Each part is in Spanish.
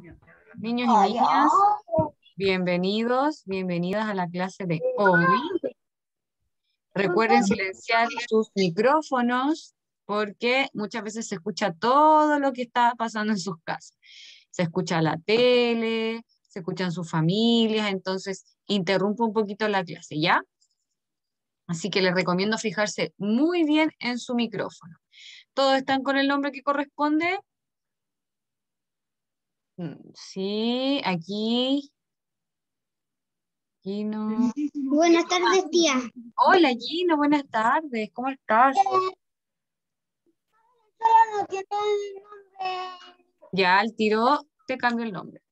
Niños y niñas, bienvenidos, bienvenidas a la clase de hoy. Recuerden silenciar sus micrófonos porque muchas veces se escucha todo lo que está pasando en sus casas. Se escucha la tele, se escuchan sus familias, entonces interrumpe un poquito la clase, ¿ya? Así que les recomiendo fijarse muy bien en su micrófono. ¿Todos están con el nombre que corresponde? Sí, aquí. Gino. Buenas tardes, tía. Hola Gino, buenas tardes, ¿cómo estás? Solo no tiene el nombre. Ya al tiro te cambio el nombre.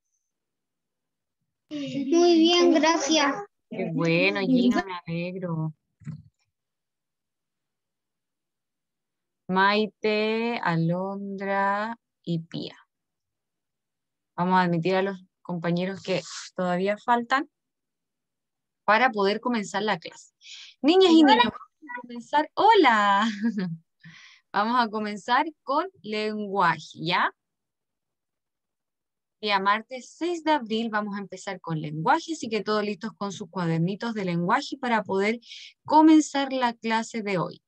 Muy bien, gracias. Qué bueno, Gino, me alegro. Maite, Alondra y Pía. Vamos a admitir a los compañeros que todavía faltan para poder comenzar la clase. Niñas y niños, vamos a comenzar. ¡Hola! Vamos a comenzar con lenguaje, ¿ya? Día martes 6 de abril vamos a empezar con lenguaje, así que todos listos con sus cuadernitos de lenguaje para poder comenzar la clase de hoy.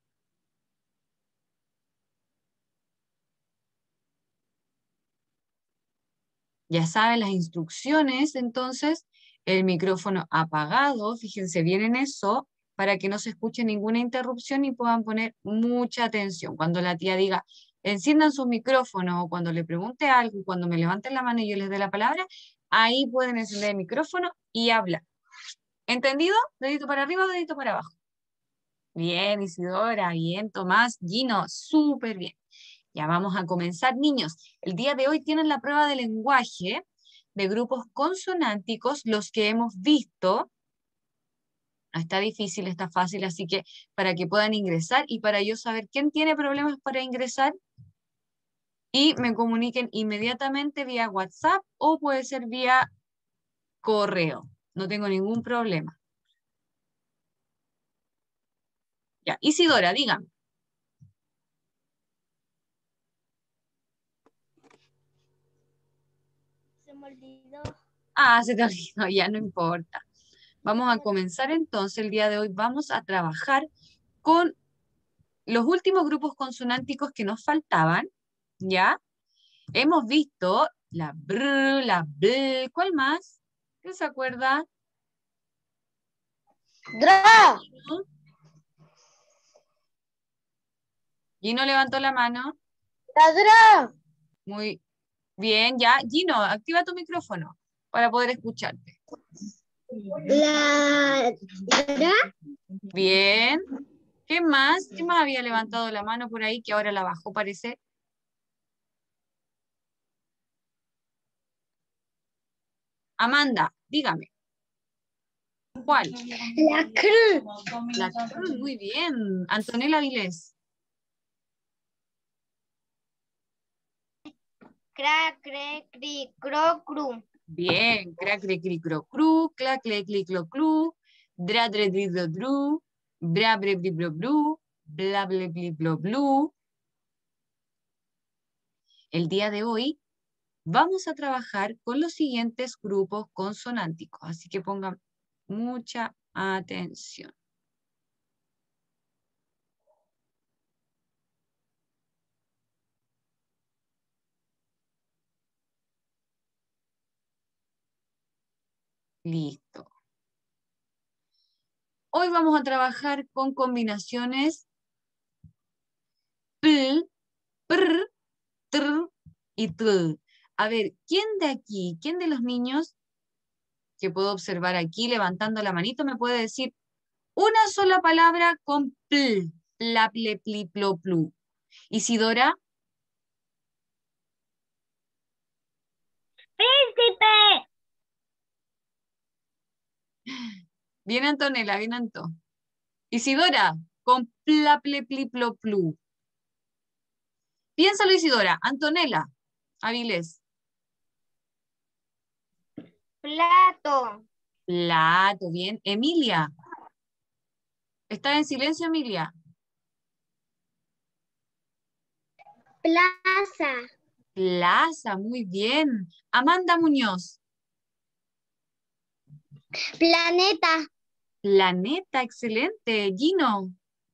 Ya saben las instrucciones, entonces, el micrófono apagado, fíjense bien en eso, para que no se escuche ninguna interrupción y puedan poner mucha atención. Cuando la tía diga, enciendan sus micrófonos, o cuando le pregunte algo, cuando me levanten la mano y yo les dé la palabra, ahí pueden encender el micrófono y hablar. ¿Entendido? Dedito para arriba o dedito para abajo. Bien, Isidora, bien, Tomás, Gino, súper bien. Ya vamos a comenzar, niños. El día de hoy tienen la prueba de lenguaje de grupos consonánticos, los que hemos visto. Está difícil, está fácil, así que para que puedan ingresar y para yo saber quién tiene problemas para ingresar y me comuniquen inmediatamente vía WhatsApp o puede ser vía correo. No tengo ningún problema. Ya, Isidora, dígame. Se me olvidó. Ah, se te olvidó, ya no importa. Vamos a comenzar entonces el día de hoy. Vamos a trabajar con los últimos grupos consonánticos que nos faltaban, ¿ya? Hemos visto la br, la bl, ¿cuál más? ¿Quién se acuerda? ¡Dra! Gino levantó la mano. ¡Ladra! Muy bien, ya. Gino, activa tu micrófono para poder escucharte. ¡Ladra! Bien. ¿Qué más? ¿Qué más había levantado la mano por ahí que ahora la bajó, parece? Amanda, dígame. ¿Cuál? La cr. La cr, muy bien. Antonella Vilés. Cra, cre, cri, cro, cru. Bien. Crac, cre, cri, cro, cru. Clac, cle, cli, clo, clu. Dra, dre, dri, dro, dru. Bra, bre, bri, bro, bru. Bla, ble, bli, blo, blu. El día de hoy vamos a trabajar con los siguientes grupos consonánticos, así que pongan mucha atención. Listo. Hoy vamos a trabajar con combinaciones pl, pr, tr y tl. A ver, ¿quién de aquí, quién de los niños que puedo observar aquí levantando la manito me puede decir una sola palabra con pl? Pla, ple, pli, plo, plu. Isidora, ¡Príncipe! bien Antonella, bien Anto. Isidora, con pla, ple, pli, plo, plu. Piénsalo, Isidora. Antonella, Avilés. Plato. Plato, bien. Emilia. ¿Está en silencio, Emilia? Plaza. Plaza, muy bien. Amanda Muñoz. Planeta. Planeta, excelente. Gino.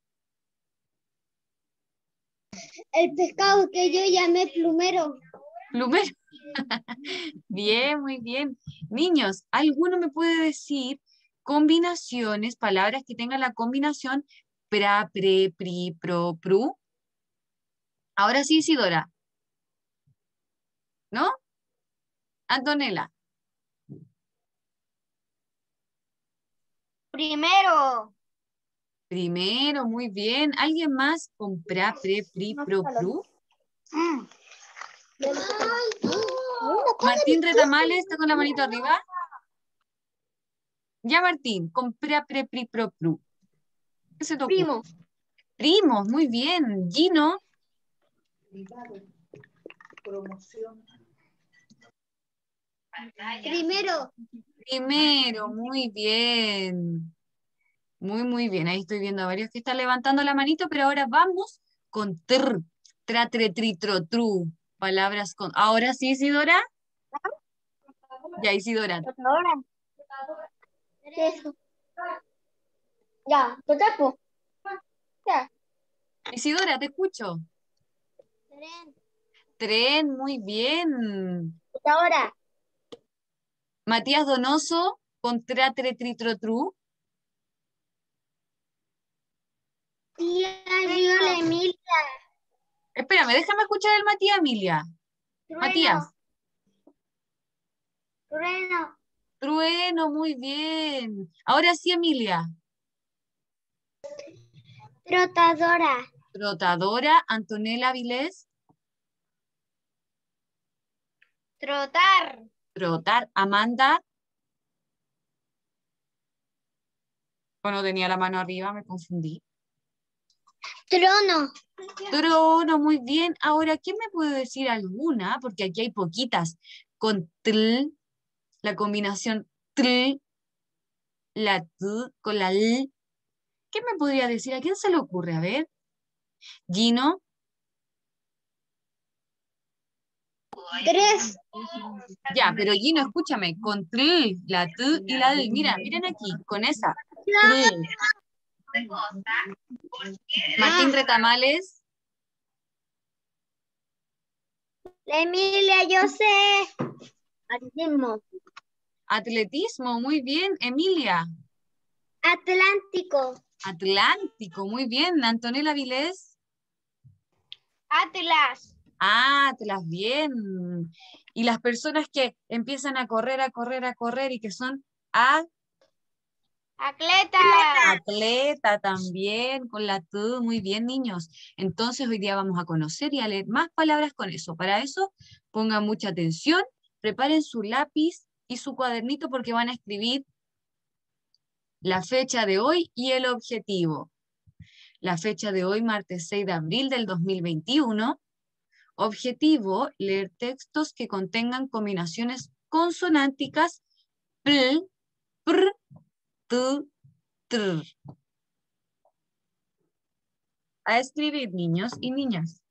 El pescado que yo llamé plumero. Plumero. Bien, muy bien. Niños, ¿alguno me puede decir combinaciones, palabras que tengan la combinación pra, pre, pri, pro, pru? Ahora sí, Isidora. ¿No? Antonella. Primero. Primero, muy bien. ¿Alguien más con pra, pre, pri, pro, pru? Martín Retamales, ¿está con la manito arriba? Ya, Martín, con pra, pre, pri, pro, pru. ¿Qué se te ocurre? Primo. Primos, muy bien. Gino. Primero. Primero, muy bien. Muy, muy bien. Ahí estoy viendo a varios que están levantando la manito, pero ahora vamos con tr, tra, tre, tri, tro, tru. Palabras con. Ahora sí, Isidora. Ya, Isidora. Ahora. Eso. Ya, totapo. Ya. Isidora, te escucho. Tren. Tren, muy bien. Ahora. Matías Donoso, con tra, tre, tri, tro, tru. Tía, yo Emilia. Espérame, déjame escuchar el Matías Emilia. Matías. Trueno. Trueno. Trueno, muy bien. Ahora sí, Emilia. Trotadora. Trotadora, Antonella Vilés. Trotar. Trotar, Amanda. Bueno, tenía la mano arriba, me confundí. Trono. Trono, muy bien. Ahora, ¿quién me puede decir alguna? Porque aquí hay poquitas. Con tl, la combinación tl, la t, con la l. ¿Qué me podría decir? ¿A quién se le ocurre? A ver. Gino. Tres. Ya, pero Gino, escúchame. Con tl, la t y la l. Mira, miren aquí, con esa. Tl. Martín Retamales. La Emilia, yo sé. Atletismo. Atletismo, muy bien. Emilia. Atlántico. Atlántico, muy bien. Antonella Vilés. Atlas. Atlas, bien. Y las personas que empiezan a correr, a correr, a correr y que son Atleta. atleta también, con la T, muy bien, niños. Entonces hoy día vamos a conocer y a leer más palabras con eso. Para eso, pongan mucha atención, preparen su lápiz y su cuadernito porque van a escribir la fecha de hoy y el objetivo. La fecha de hoy, martes 6 de abril del 2021. Objetivo, leer textos que contengan combinaciones consonánticas pl, pr, t, tr. A escribir, niños y niñas.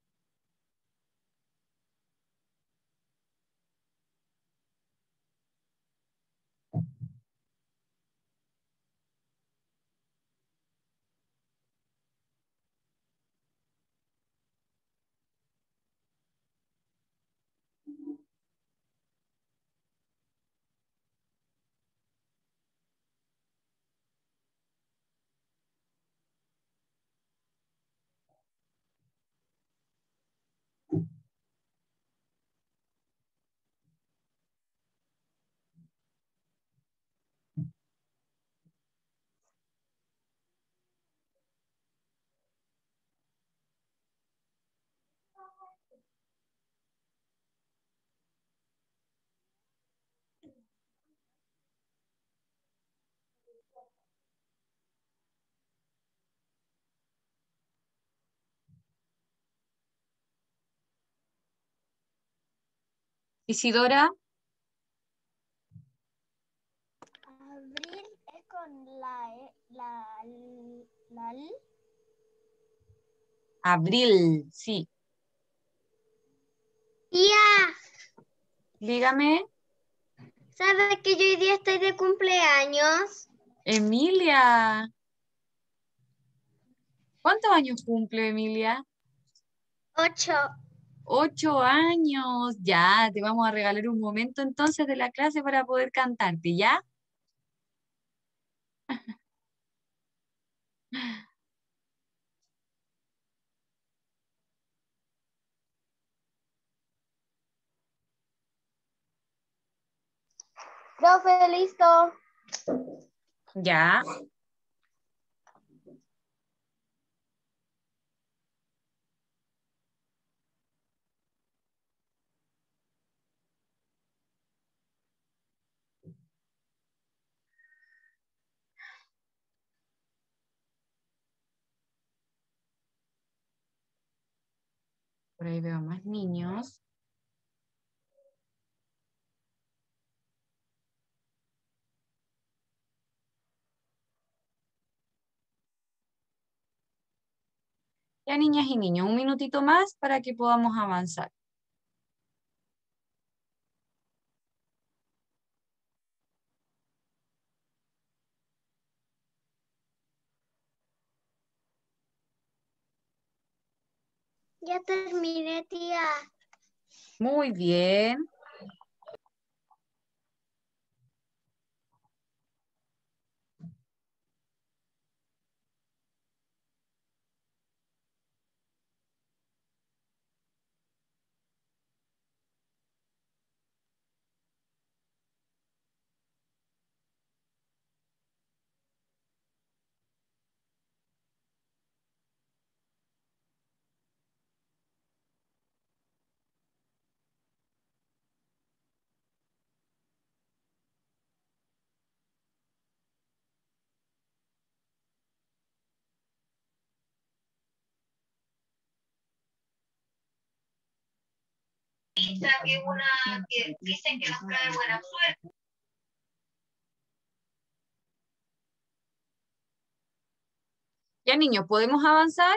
Isidora, Abril es con la E, la L. abril, sí. Tía, Dígame, ¿sabes que yo hoy día estoy de cumpleaños? Emilia. ¿Cuántos años cumple Emilia? 8. 8 años. Ya, te vamos a regalar un momento entonces de la clase para poder cantarte, ¿ya? Profe, listo. Ya. Por ahí veo más niños. Ya, niñas y niños, un minutito más para que podamos avanzar. Ya terminé, tía. Muy bien. Que una que dicen que nos trae buena suerte. Ya, niños, ¿podemos avanzar?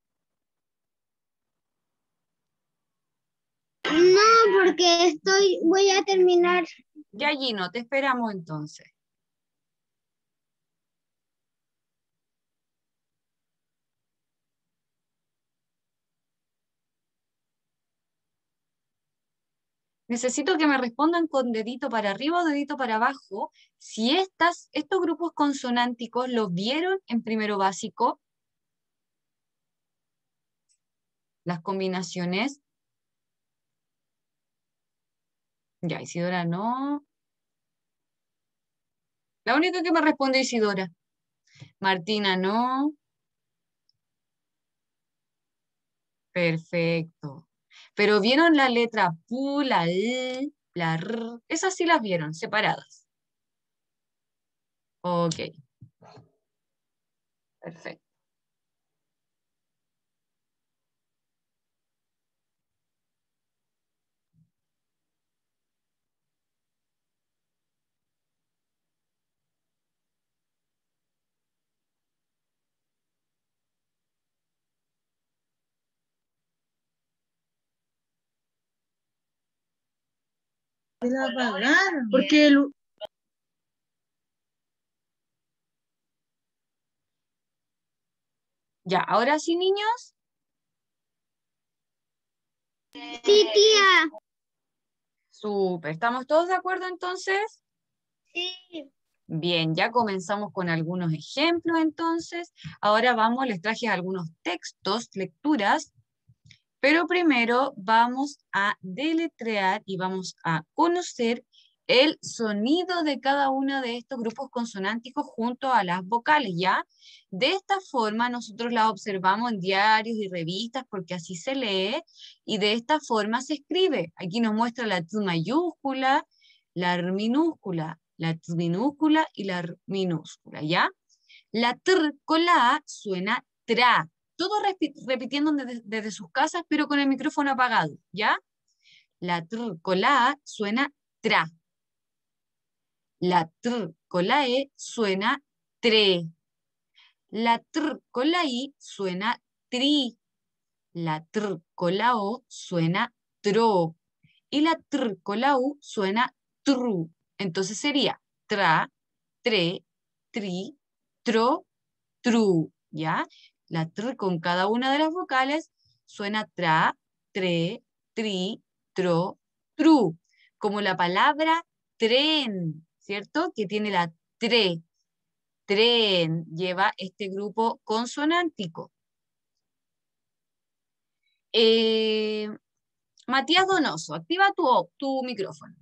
No, porque voy a terminar. Ya, Gino, te esperamos entonces. Necesito que me respondan con dedito para arriba o dedito para abajo si estos grupos consonánticos los vieron en primero básico, las combinaciones. Ya, Isidora no. La única que me responde es Isidora. Martina no. Perfecto. Pero vieron la letra pu, la l, la r. Esas sí las vieron, separadas. Ok, perfecto. La apagaron. Porque Ya, ahora sí, niños. Sí, tía. Súper. ¿Estamos todos de acuerdo entonces? Sí. Bien, ya comenzamos con algunos ejemplos entonces. Ahora vamos, les traje algunos textos, lecturas, pero primero vamos a deletrear y vamos a conocer el sonido de cada uno de estos grupos consonánticos junto a las vocales, ¿ya? De esta forma nosotros las observamos en diarios y revistas porque así se lee y de esta forma se escribe. Aquí nos muestra la T mayúscula, la R minúscula, la T minúscula y la R minúscula, ¿ya? La TR con la A suena tra. Todos repitiendo desde sus casas, pero con el micrófono apagado, ¿ya? La TR con la A suena tra. La TR con la E suena tre. La TR con la I suena tri. La TR con la O suena tro. Y la tr con la u suena tru. Entonces sería tra, tre, tri, tro, tru, ¿ya? La tr con cada una de las vocales suena tra, tre, tri, tro, tru. Como la palabra tren, ¿cierto? Que tiene la tre. Tren lleva este grupo consonántico. Matías Donoso, activa tu micrófono.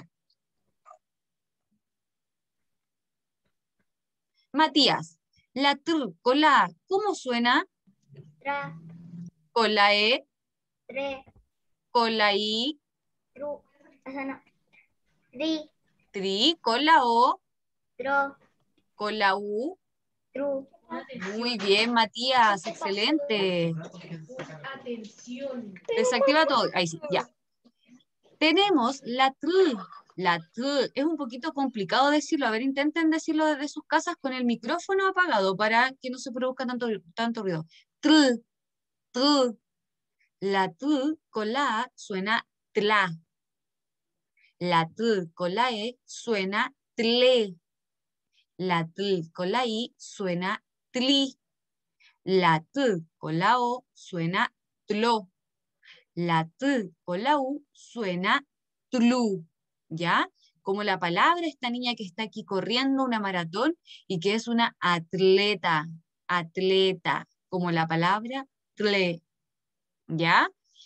Matías, la tr con la A, ¿cómo suena? Tra, Con la E, tre, con la I, tru. Esa no. Tri, tri, con la O, tro, con la U. tru. Muy bien, Matías, excelente. Atención. Desactiva todo. Ahí sí, ya. Tenemos la tr. La tr. Es un poquito complicado decirlo. A ver, intenten decirlo desde sus casas con el micrófono apagado para que no se produzca tanto ruido. Tr, tr. La tr con la A suena tla. La tr con la E suena tle. La tl con la I suena tli. La t con la O suena tlo. La t con la u suena tlu, ¿ya? Como la palabra esta niña que está aquí corriendo una maratón y que es una atleta, atleta, como la palabra tle, ¿ya?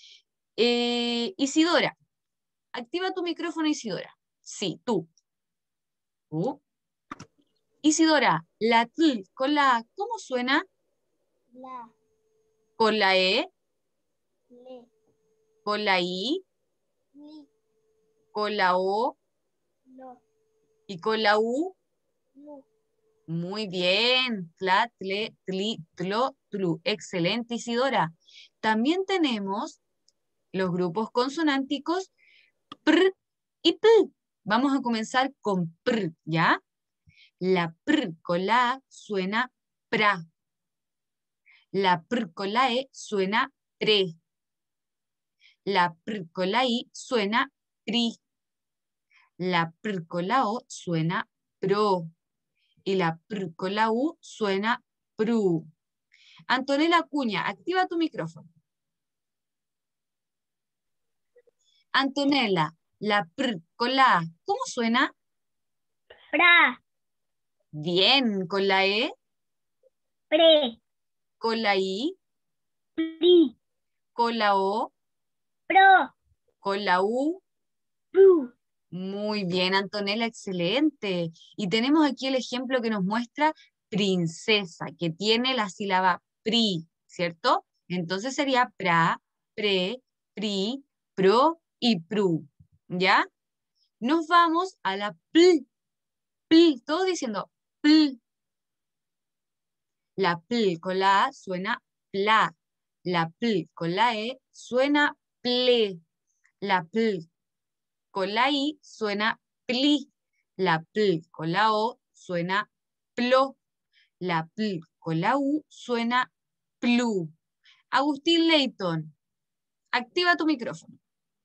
Isidora, activa tu micrófono, Isidora. Sí, tú. Tú. Isidora, la tl con la A, ¿cómo suena? La, Con la E, le, con la I, li, con la O lo, y con la U. lu. Muy bien. Tla, tle, tli, tlo, tlu. Excelente, Isidora. También tenemos los grupos consonánticos pr y p. Vamos a comenzar con pr, ¿ya? La pr con la A suena pra. La pr con la E suena pre. La pr con la I suena pri. La pr con la O suena pro. Y la pr con la U suena pru. Antonella Acuña, activa tu micrófono. Antonella, la pr con la A, ¿cómo suena? Pra, Bien, con la E, pre, con la I, pri, con la O, pro, con la U. pru. Muy bien, Antonella, excelente. Y tenemos aquí el ejemplo que nos muestra princesa, que tiene la sílaba pri, ¿cierto? Entonces sería pra, pre, pri, pro y pru, ¿ya? Nos vamos a la pl, pl, todos diciendo pl. La pl con la A suena pla. La pl con la E suena ple. La pl con la I suena pli. La pl con la O suena plo. La pl con la U suena plu. Agustín Leighton, activa tu micrófono.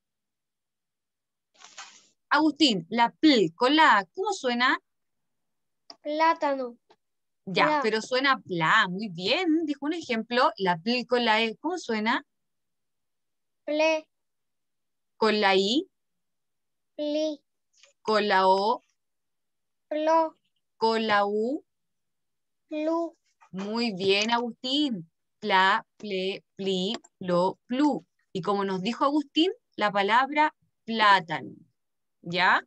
Agustín, la pl con la A, ¿cómo suena? Plátano, Ya, Pla. pero suena pla, muy bien. Dijo un ejemplo, la pl con la E, ¿cómo suena? ple, Con la I, pli, con la O, plo, con la U. plu. Muy bien, Agustín. Pla, ple, pli, plo, plu. Y como nos dijo Agustín, la palabra plátano. ¿Ya?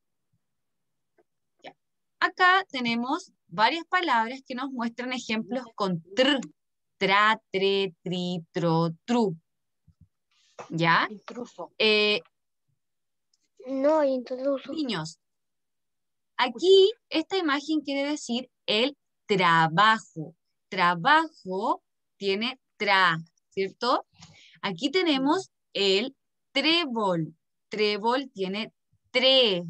Ya. Acá tenemos varias palabras que nos muestran ejemplos con tr. Tra, tre, tri, tro, tru. ¿Ya? Intruso. No, intruso. Niños, aquí esta imagen quiere decir el trabajo. Trabajo tiene tra, ¿cierto? Aquí tenemos el trébol. Trébol tiene tre.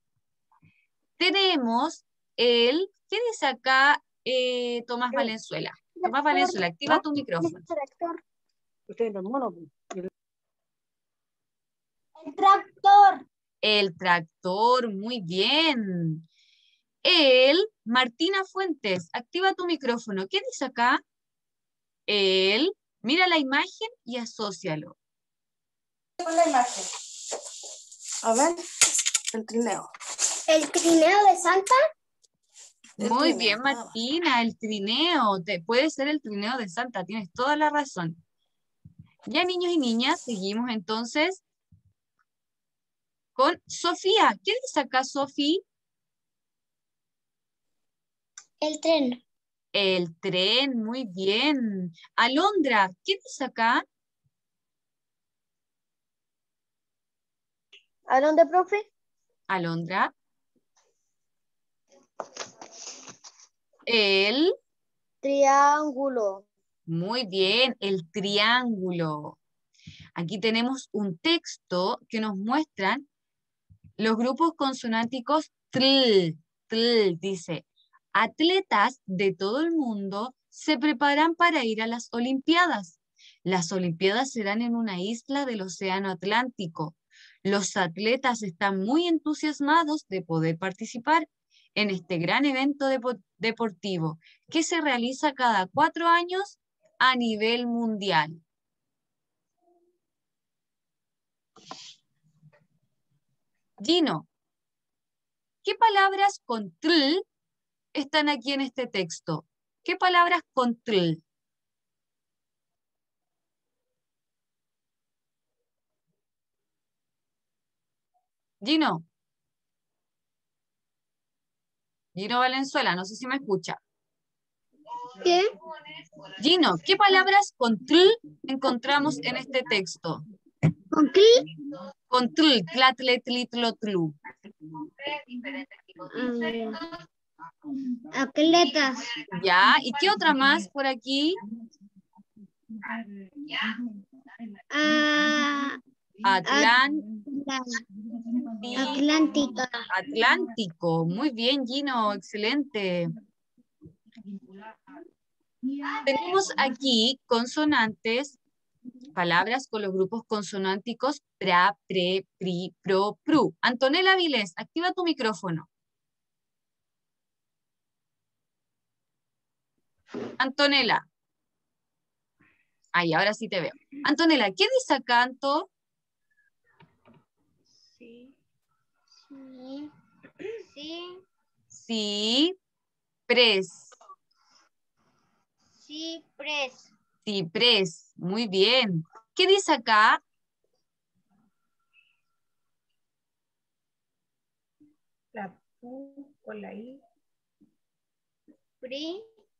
Tenemos el, ¿qué dice acá Tomás Valenzuela? Tomás Valenzuela, activa tu micrófono. Ustedes los monos. El El tractor, muy bien. Martina Fuentes, activa tu micrófono. ¿Qué dice acá? Mira la imagen y asócialo. Con la imagen. A ver, el trineo. ¿El trineo de Santa? Muy bien, Martina, el trineo. Puede ser el trineo de Santa, tienes toda la razón. Ya, niños y niñas, seguimos entonces con Sofía. ¿Qué dice acá, Sofía? El tren. El tren, muy bien. Alondra, ¿qué dice acá? ¿A dónde, profe? Alondra. El. Triángulo. Muy bien, el triángulo. Aquí tenemos un texto que nos muestran los grupos consonánticos tl, tl, dice, atletas de todo el mundo se preparan para ir a las Olimpiadas. Las Olimpiadas serán en una isla del Océano Atlántico. Los atletas están muy entusiasmados de poder participar en este gran evento deportivo que se realiza cada 4 años a nivel mundial. Gino, ¿qué palabras con tl están aquí en este texto? ¿Qué palabras con tl? Gino. Gino Valenzuela, no sé si me escucha. ¿Qué? Gino, ¿qué palabras con tl encontramos en este texto? ¿Con qué? Con tl, tlatle, tlitlo, tlu. Atletas. Ya, ¿y qué otra más por aquí? Atlántica. Atlántico. Muy bien, Gino, excelente. Tenemos aquí consonantes, palabras con los grupos consonánticos pra, pre, pri, pro, pru. Antonella Vilés, activa tu micrófono. Antonella. Ahí, ahora sí te veo. Antonella, ¿qué dice acá, Anto? Sí. Sí. Sí. Sí, pres. Cipres. Cipres, muy bien. ¿Qué dice acá? La Q con la I. Pri.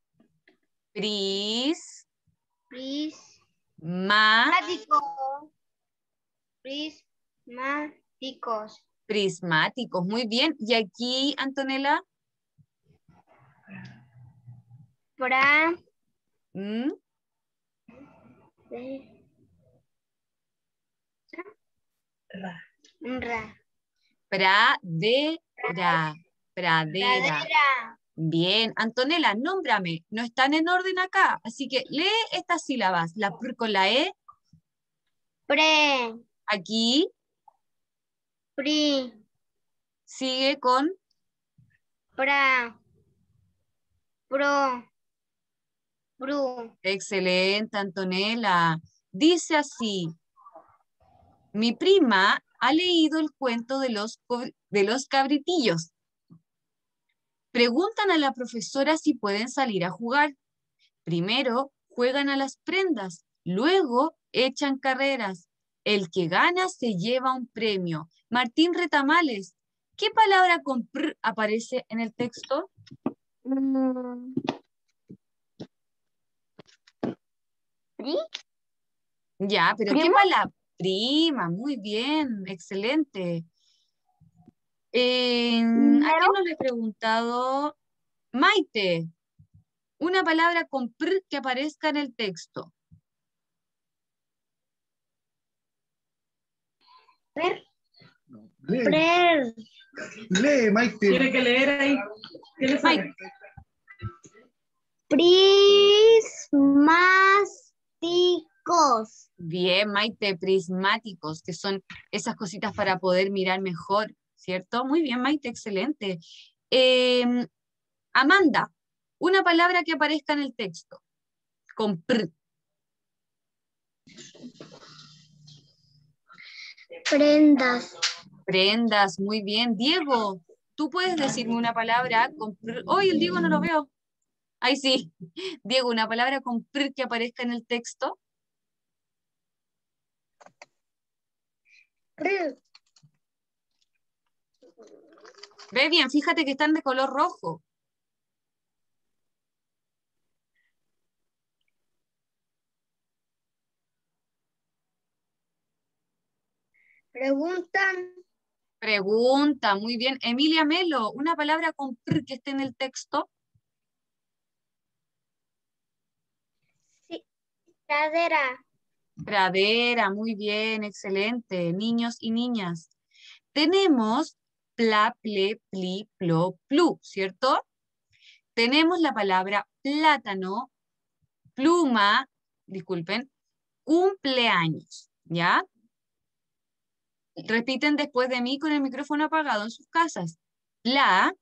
Pris. Pris. Ma. Mático. Prismáticos. Prismáticos, muy bien. ¿Y aquí, Antonella? Pra. ¿Mm? Ra. Ra. Pradera. Pradera. Pradera. Bien. Antonella, nómbrame. No están en orden acá. Así que lee estas sílabas. La pr con la E. Pre. Aquí. Pri. Sigue con. Pra. Pro. Pru. Excelente, Antonella. Dice así. Mi prima ha leído el cuento de los cabritillos. Preguntan a la profesora si pueden salir a jugar. Primero juegan a las prendas, luego echan carreras. El que gana se lleva un premio. Martín Retamales, ¿qué palabra con pr aparece en el texto? ¿Pri? Ya, pero ¿qué palabra? Prima, muy bien, excelente. ¿A quién no le he preguntado? Maite, una palabra con pr que aparezca en el texto. Per. Lee, Pre. lee, Maite. Tiene que leer ahí. ¿Qué le sale? Prismáticos. Prismáticos. Bien, Maite, prismáticos, que son esas cositas para poder mirar mejor, ¿cierto? Muy bien, Maite, excelente. Amanda, una palabra que aparezca en el texto, con pr. Prendas. Prendas, muy bien. Diego, ¿tú puedes decirme una palabra con pr? Hoy el Diego no lo veo. Ahí sí. Diego, una palabra con pr que aparezca en el texto. Ve bien, fíjate que están de color rojo. Preguntan. Pregunta, muy bien. Emilia Melo, una palabra con pr que esté en el texto. Sí. Pradera. Pradera, muy bien, excelente. Niños y niñas. Tenemos pla, ple, pli, plo, plu, ¿cierto? Tenemos la palabra plátano, pluma, disculpen, cumpleaños, ¿ya? Repiten después de mí con el micrófono apagado en sus casas. Pla,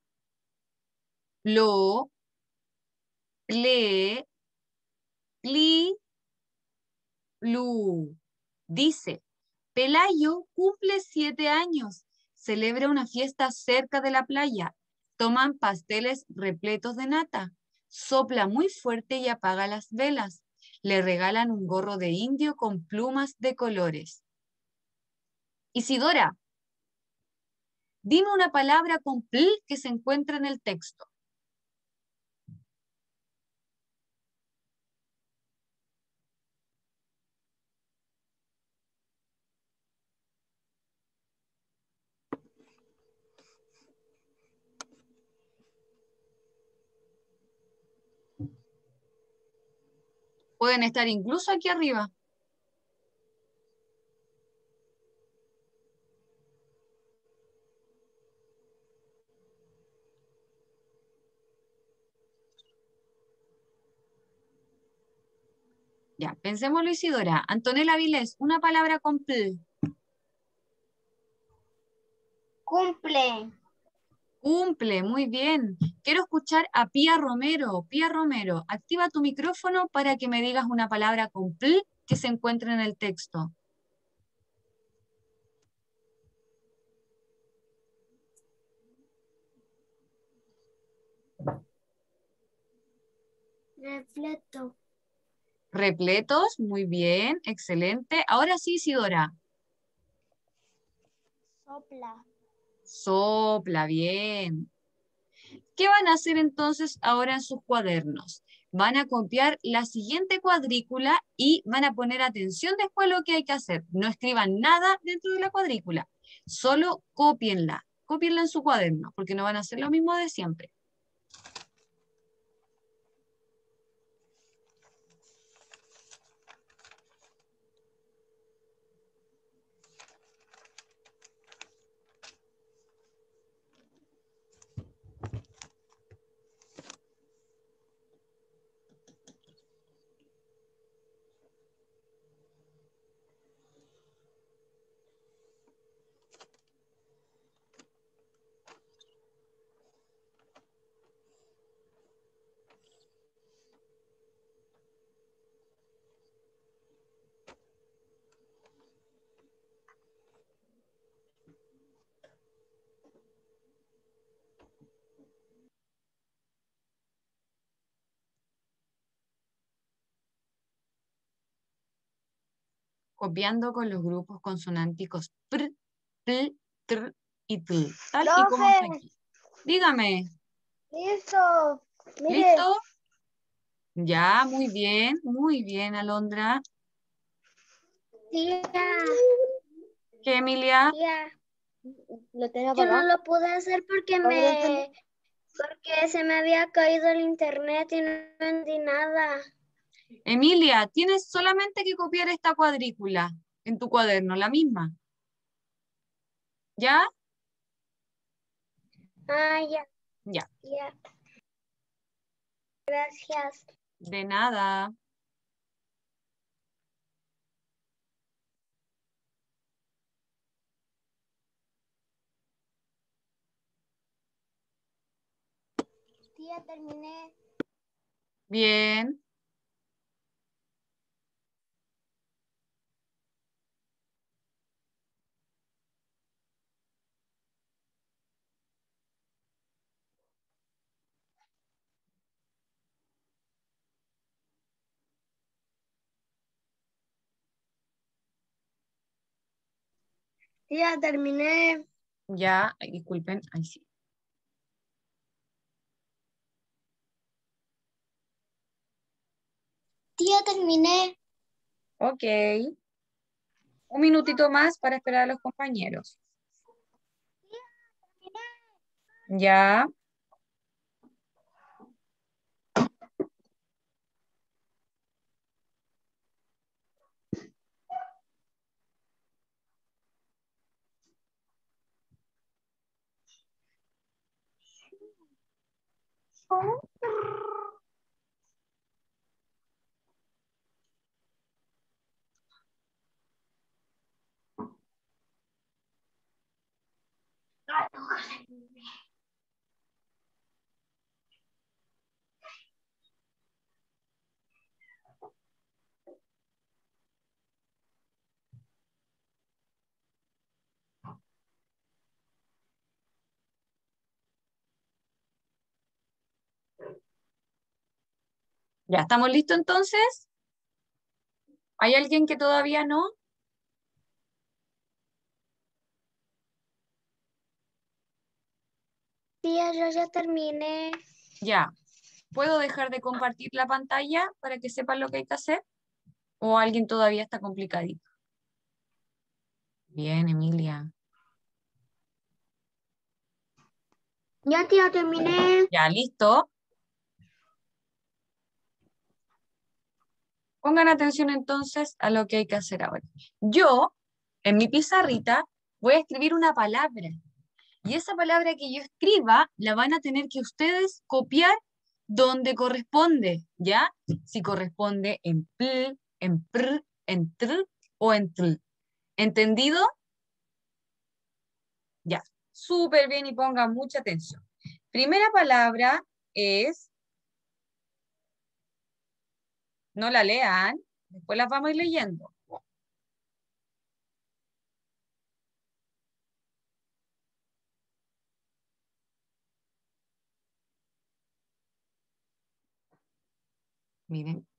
plo, ple, pli, plu. Dice, Pelayo cumple 7 años. Celebra una fiesta cerca de la playa. Toman pasteles repletos de nata. Sopla muy fuerte y apaga las velas. Le regalan un gorro de indio con plumas de colores. Isidora, dime una palabra con pl que se encuentra en el texto. Pueden estar incluso aquí arriba. Ya, pensémoslo, Isidora. Antonella Vilés, una palabra con pl. Cumple. Cumple, muy bien. Quiero escuchar a Pía Romero. Pía Romero, activa tu micrófono para que me digas una palabra con pl que se encuentre en el texto. Refleto. Repletos, muy bien, excelente. Ahora sí, Isidora. Sopla. Sopla, bien. ¿Qué van a hacer entonces ahora en sus cuadernos? Van a copiar la siguiente cuadrícula y van a poner atención después a lo que hay que hacer. No escriban nada dentro de la cuadrícula, solo cópienla. Cópienla en su cuaderno, porque no van a hacer lo mismo de siempre. Copiando con los grupos consonánticos pr, pl, tr y tl, tal y como está Profe. aquí. Dígame, Listo. Mire. ¿listo? Ya, muy bien, Alondra. Tía. ¿Qué, Emilia? Tía. Yo no lo pude hacer porque se me había caído el internet y no entendí nada. Emilia, tienes solamente que copiar esta cuadrícula en tu cuaderno, la misma. ¿Ya? Ah, ya, Ya. ya. Gracias. De nada. Tía, terminé. Bien. Tía, terminé. Ya, ay, disculpen. Ahí sí. Tía, terminé. Ok. Un minutito más para esperar a los compañeros. Ya. ¿Ya estamos listos entonces? ¿Hay alguien que todavía no? Tía, yo ya terminé. Ya. ¿Puedo dejar de compartir la pantalla para que sepan lo que hay que hacer? ¿O alguien todavía está complicadito? Bien, Emilia. Ya, tía, terminé. Ya, listo. Pongan atención entonces a lo que hay que hacer ahora. Yo, en mi pizarrita, voy a escribir una palabra. Y esa palabra que yo escriba, la van a tener que ustedes copiar donde corresponde, ¿ya? Si corresponde en pl, en pr, en tr o en tl. ¿Entendido? Ya, súper bien y pongan mucha atención. Primera palabra es, no la lean, después las vamos a ir leyendo. Miren.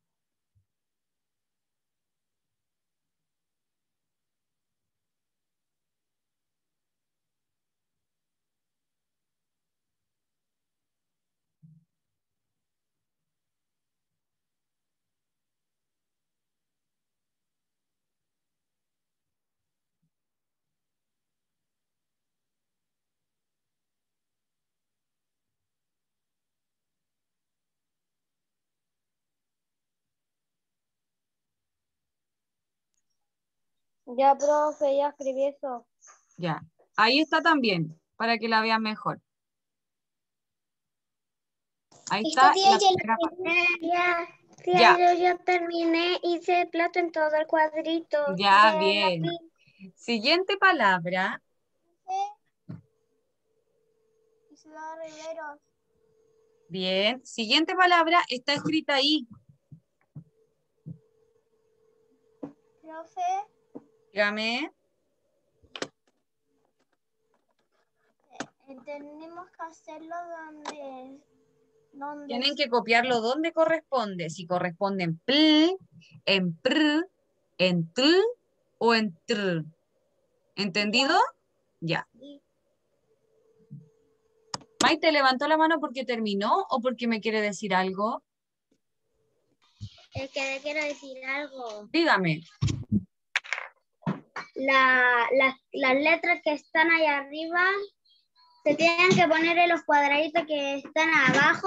Ya, profe, ya escribí eso. Ya, ahí está también, para que la vean mejor. Ahí está Tía, la ya primera lo palabra. terminé. Tía, Ya, yo ya terminé. Hice el plato en todo el cuadrito ya, de la bien. Siguiente palabra, Ciudad Riveros. bien. Siguiente palabra está escrita ahí. Profe, Dígame. tenemos que hacerlo donde Tienen que copiarlo donde corresponde. Si corresponde en pl, en pr, en tl o en tr. ¿Entendido? Ya. Maite, ¿levantó la mano porque terminó o porque me quiere decir algo? es que le quiero decir algo. Dígame. Las letras que están ahí arriba se tienen que poner en los cuadraditos que están abajo.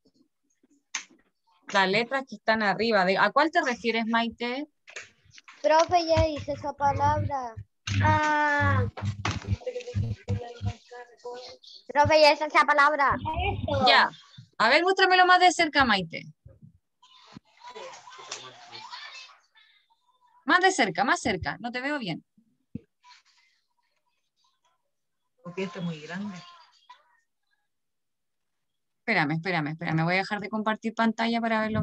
Las letras que están arriba. ¿A cuál te refieres, Maite? Profe, ya hice esa palabra. Profe, ya hice esa palabra. Ya. A ver, muéstramelo más de cerca, Maite. Más de cerca, más cerca. No te veo bien. Porque este es muy grande. Espérame. Voy a dejar de compartir pantalla para verlo.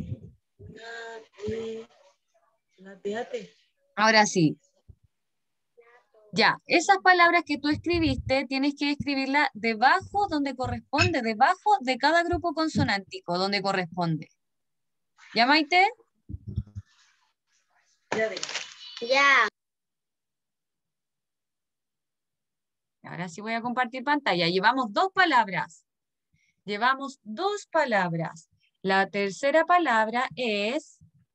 Ahora sí. Ya, esas palabras que tú escribiste, tienes que escribirlas debajo donde corresponde, debajo de cada grupo consonántico, donde corresponde. ¿Ya, Maite? Ya. Ahora sí voy a compartir pantalla. Llevamos dos palabras. La tercera palabra es...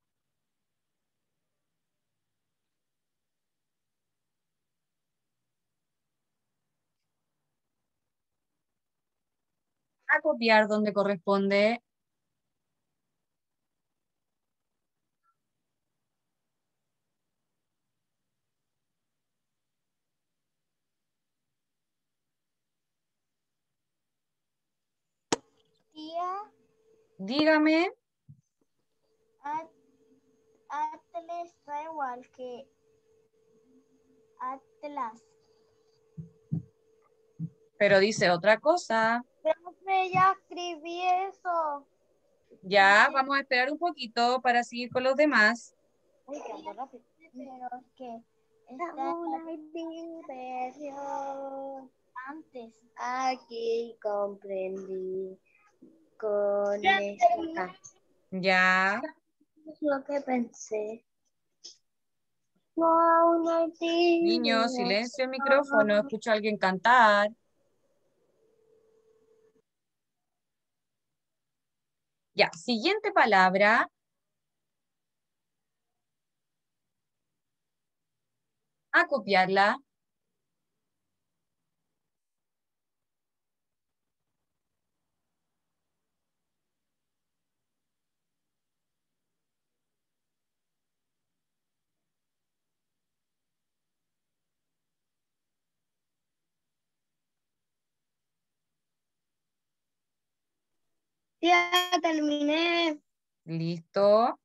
a copiar donde corresponde. Tía, Dígame. Atlas está igual que Atlas. Pero dice otra cosa. Profe, ya escribí eso. Ya, vamos a esperar un poquito para seguir con los demás. Uy, que ando rápido. Pero es que está una diversión. Antes. Aquí comprendí con esta. Ya. Es lo que pensé. Wow, una Niños, silencio el micrófono. Escucho a alguien cantar. Ya, siguiente palabra. A copiarla. Ya terminé. Listo.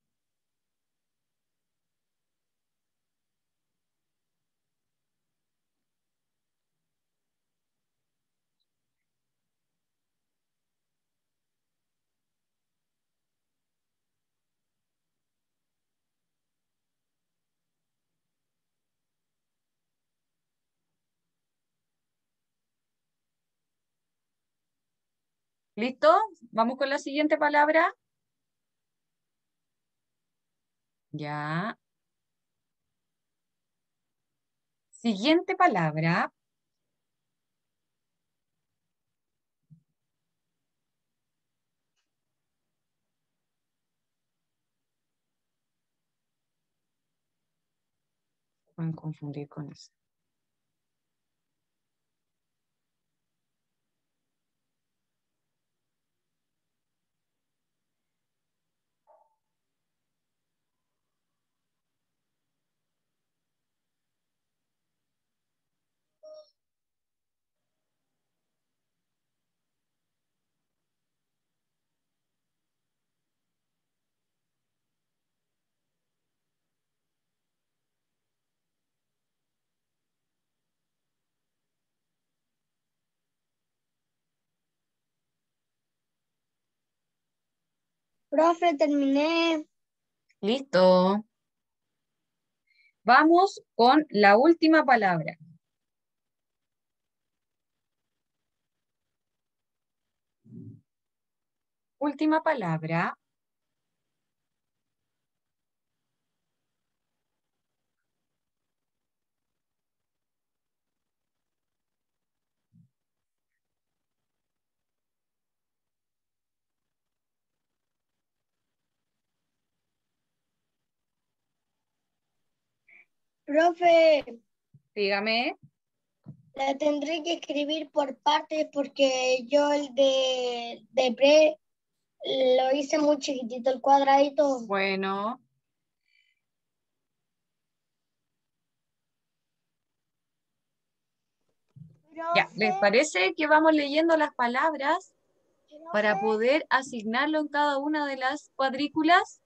¿Listo? Vamos con la siguiente palabra. Ya. Siguiente palabra. Pueden confundir con eso. Profe, terminé. Listo. Vamos con la última palabra. Última palabra. Profe, Dígame. la tendré que escribir por partes porque yo el de pre lo hice muy chiquitito, el cuadradito. Bueno. Ya, ¿les parece que vamos leyendo las palabras para poder asignarlo en cada una de las cuadrículas?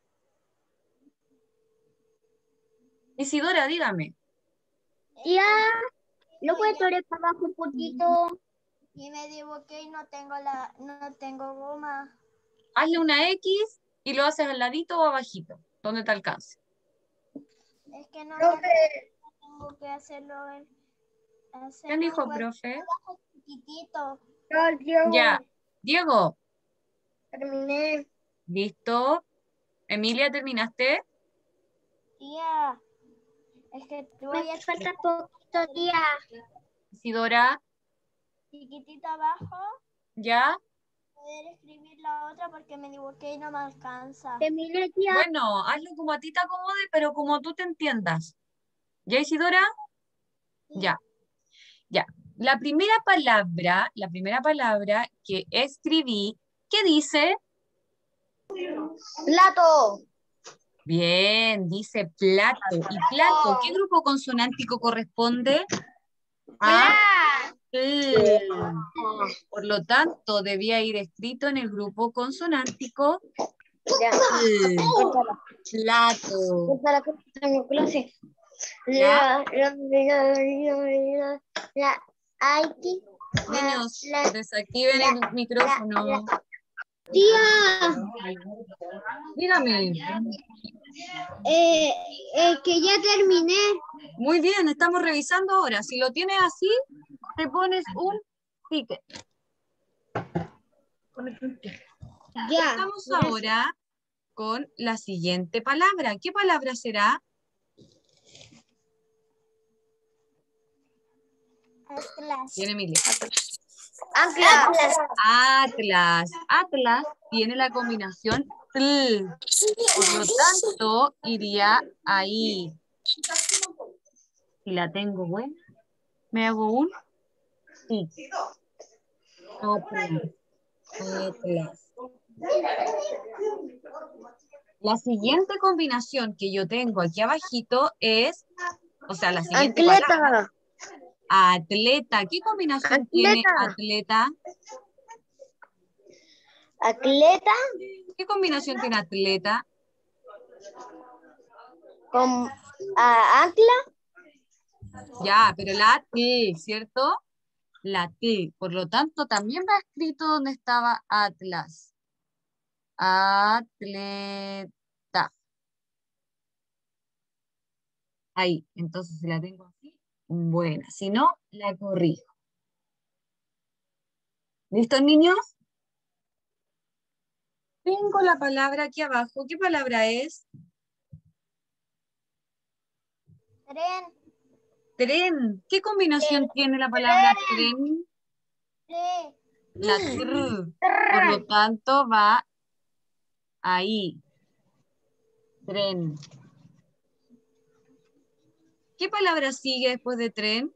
Isidora, dígame. Ya, ¿lo puedes poner para abajo un poquito? Y me equivoqué y no tengo goma. Hazle una X y lo haces al ladito o abajito, donde te alcance. Es que no Profe. tengo que hacerlo. ¿Qué dijo, profe? Chiquitito. Ya. Diego, Terminé. ¿listo? Emilia, ¿terminaste? Tía, es que te voy a falta poquito, tía. Isidora, Chiquitito abajo, ¿ya? poder escribir la otra porque me equivoqué y no me alcanza. Bueno, hazlo como a ti te acomode, pero como tú te entiendas. ¿Ya, Isidora? Ya. Ya. La primera palabra que escribí, ¿qué dice? Plato. Bien, dice plato. ¿Y plato? ¿Qué grupo consonántico corresponde? A Por lo tanto, debía ir escrito en el grupo consonántico plato. Para que tengo clase. ¿Ya? Aquí. Niños, desactiven el micrófono. Tía, Dígame. que ya terminé. Muy bien, estamos revisando ahora. Si lo tienes así, te pones un ticket. Ya. Estamos ahora con la siguiente palabra. ¿Qué palabra será? Tiene Emilia. Atlas. Atlas tiene la combinación tl. Por lo tanto, iría ahí. Si la tengo buena, me hago un sí. Atlas. Atlas. La siguiente combinación que yo tengo aquí abajito es, o sea, la siguiente palabra. Atleta. ¿Qué combinación tiene atleta? Atleta ¿Qué combinación tiene atleta? con ancla. Ya, pero la T, ¿cierto? La T. Por lo tanto, también va escrito donde estaba Atlas. Atleta. Ahí. Entonces, si la tengo así, buena. Si no, la corrijo. ¿Listos, niños? Tengo la palabra aquí abajo. ¿Qué palabra es? Tren. Tren. ¿Qué combinación tiene la palabra tren? La tr. Por lo tanto, va ahí. Tren. ¿Qué palabra sigue después de tren?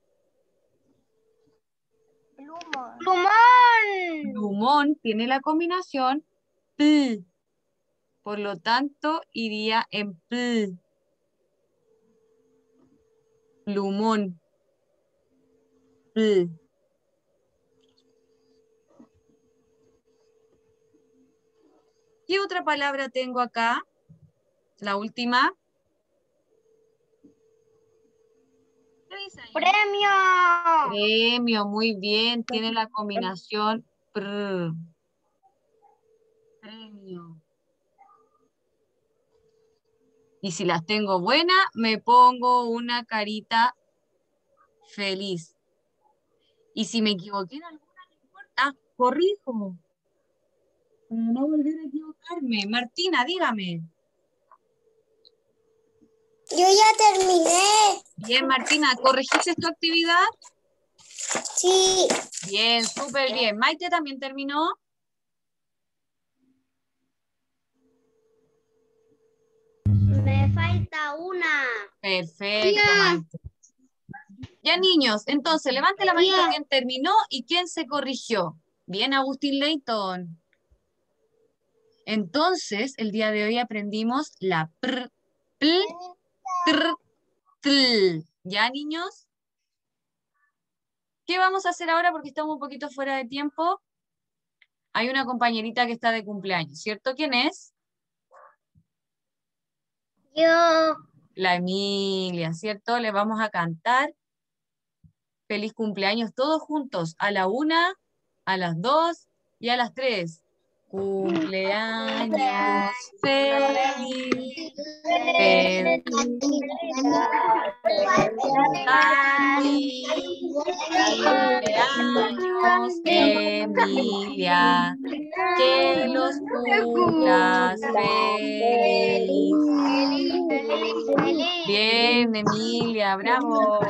Plumón. Plumón tiene la combinación pl. Por lo tanto, iría en pl. Plumón. Pl. ¿Qué otra palabra tengo acá? La última. ¿Qué dice ahí? Premio. Premio, muy bien. Tiene la combinación pr. Premio. Y si las tengo buenas, me pongo una carita feliz. Y si me equivoqué en alguna, no importa, corrijo. Para no volver a equivocarme. Martina, dígame. Yo ya terminé. Bien, Martina, ¿corregiste tu actividad? Sí. Bien, súper bien. Maite también terminó. Me falta una. Perfecto, Maite. Ya, niños, entonces, levante la manito quién terminó y quién se corrigió. Bien, Agustín Leighton. Entonces, el día de hoy aprendimos la pr, pl, tr, tl. ¿Ya, niños? ¿Qué vamos a hacer ahora porque estamos un poquito fuera de tiempo? Hay una compañerita que está de cumpleaños, ¿cierto? ¿Quién es? Yo. La Emilia, ¿cierto? Le vamos a cantar feliz cumpleaños todos juntos a la 1, A las 2 y a las 3. Cumpleaños feliz. Feliz cumpleaños, Emilia. Que los cumplas feliz. Bien, Emilia, bravo.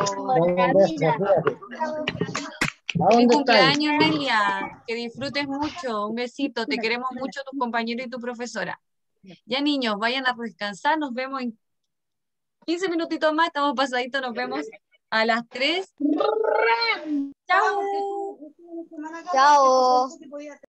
Feliz cumpleaños, Emilia. Que disfrutes mucho. Un besito. Te queremos mucho, tus compañeros y tu profesora. Ya, niños, vayan a descansar. Nos vemos en 15 minutitos más. Estamos pasaditos. Nos vemos a las 3. Chao. Chao.